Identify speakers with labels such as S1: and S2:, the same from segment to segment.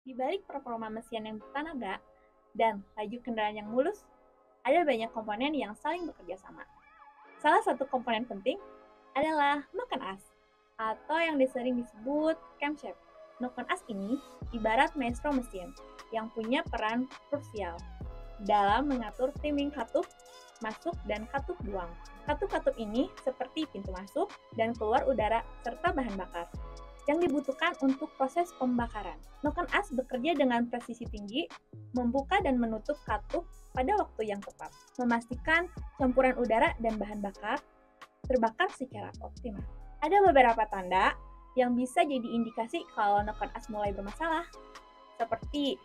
S1: Di balik performa mesin yang bertenaga dan laju kendaraan yang mulus, ada banyak komponen yang saling bekerja sama. Salah satu komponen penting adalah noken as, atau yang sering disebut camshaft. Noken as ini ibarat maestro mesin yang punya peran krusial dalam mengatur timing katup masuk dan katup buang. Katup-katup ini seperti pintu masuk dan keluar udara serta bahan bakar yang dibutuhkan untuk proses pembakaran. Noken as bekerja dengan presisi tinggi, membuka dan menutup katup pada waktu yang tepat, memastikan campuran udara dan bahan bakar terbakar secara optimal. Ada beberapa tanda yang bisa jadi indikasi kalau noken as mulai bermasalah, seperti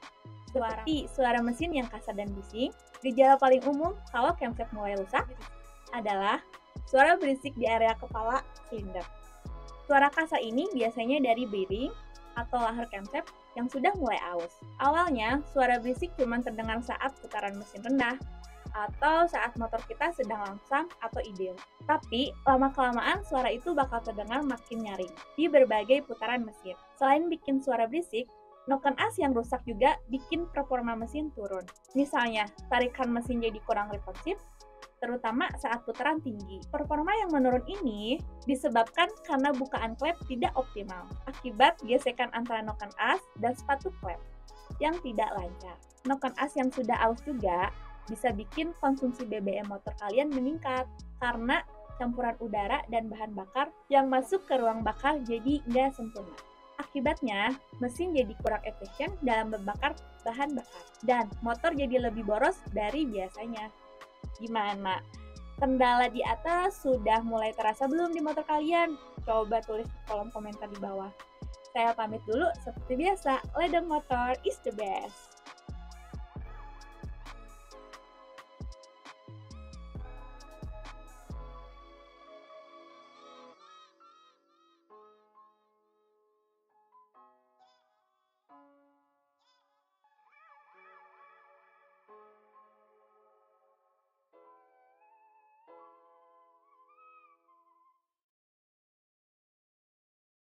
S1: suara mesin yang kasar dan bising. Gejala paling umum kalau camshaft mulai rusak adalah suara berisik di area kepala silinder. Suara kasar ini biasanya dari bearing atau lahar camshaft yang sudah mulai aus. Awalnya, suara berisik cuma terdengar saat putaran mesin rendah atau saat motor kita sedang langsam atau idle. Tapi, lama-kelamaan suara itu bakal terdengar makin nyaring di berbagai putaran mesin. Selain bikin suara berisik, noken as yang rusak juga bikin performa mesin turun. Misalnya, tarikan mesin jadi kurang responsif, terutama saat putaran tinggi. Performa yang menurun ini disebabkan karena bukaan klep tidak optimal, akibat gesekan antara noken as dan sepatu klep yang tidak lancar. Noken as yang sudah aus juga bisa bikin konsumsi BBM motor kalian meningkat, karena campuran udara dan bahan bakar yang masuk ke ruang bakar jadi nggak sempurna. Akibatnya, mesin jadi kurang efisien dalam membakar bahan bakar, dan motor jadi lebih boros dari biasanya. Gimana? Kendala di atas sudah mulai terasa belum di motor kalian? Coba tulis di kolom komentar di bawah. Saya pamit dulu, seperti biasa, Ledeng Motor is the best.